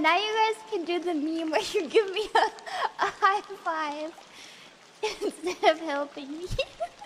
now you guys can do the meme where you give me a high five instead of helping me.